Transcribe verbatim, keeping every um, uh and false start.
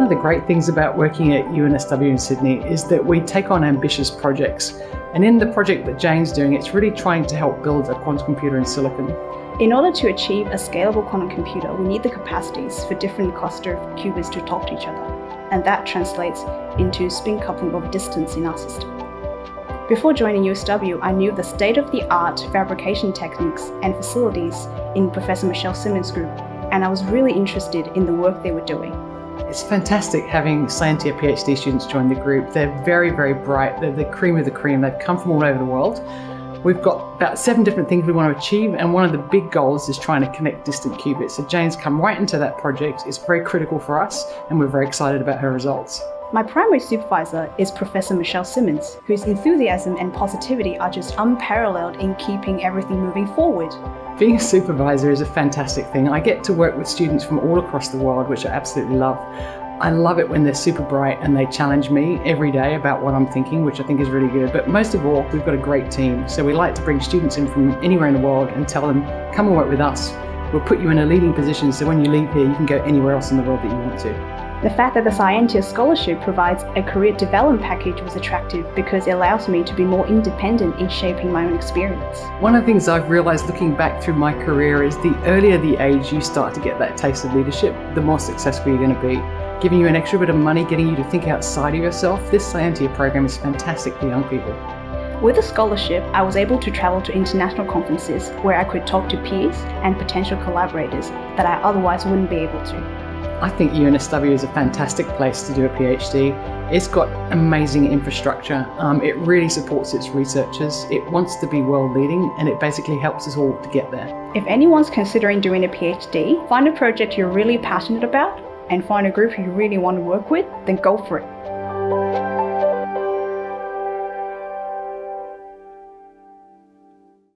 of the great things about working at U N S W in Sydney is that we take on ambitious projects. And in the project that Jane's doing, it's really trying to help build a quantum computer in silicon. In order to achieve a scalable quantum computer, we need the capacities for different cluster of qubits to talk to each other. And that translates into spin coupling over distance in our system. Before joining U S W, I knew the state-of-the-art fabrication techniques and facilities in Professor Michelle Simmons' group, and I was really interested in the work they were doing. It's fantastic having Scientia PhD students join the group. They're very, very bright. They're the cream of the cream. They've come from all over the world. We've got about seven different things we want to achieve, and one of the big goals is trying to connect distant qubits. So Jane's come right into that project. It's very critical for us, and we're very excited about her results. My primary supervisor is Professor Michelle Simmons, whose enthusiasm and positivity are just unparalleled in keeping everything moving forward. Being a supervisor is a fantastic thing. I get to work with students from all across the world, which I absolutely love. I love it when they're super bright and they challenge me every day about what I'm thinking, which I think is really good. But most of all, we've got a great team. So we like to bring students in from anywhere in the world and tell them, come and work with us. We'll put you in a leading position, so when you leave here, you can go anywhere else in the world that you want to. The fact that the Scientia Scholarship provides a career development package was attractive because it allows me to be more independent in shaping my own experience. One of the things I've realised looking back through my career is the earlier the age you start to get that taste of leadership, the more successful you're going to be. Giving you an extra bit of money, getting you to think outside of yourself, this Scientia program is fantastic for young people. With the scholarship, I was able to travel to international conferences where I could talk to peers and potential collaborators that I otherwise wouldn't be able to. I think U N S W is a fantastic place to do a PhD. It's got amazing infrastructure. Um, it really supports its researchers. It wants to be world leading, and it basically helps us all to get there. If anyone's considering doing a PhD, find a project you're really passionate about and find a group you really want to work with, then go for it.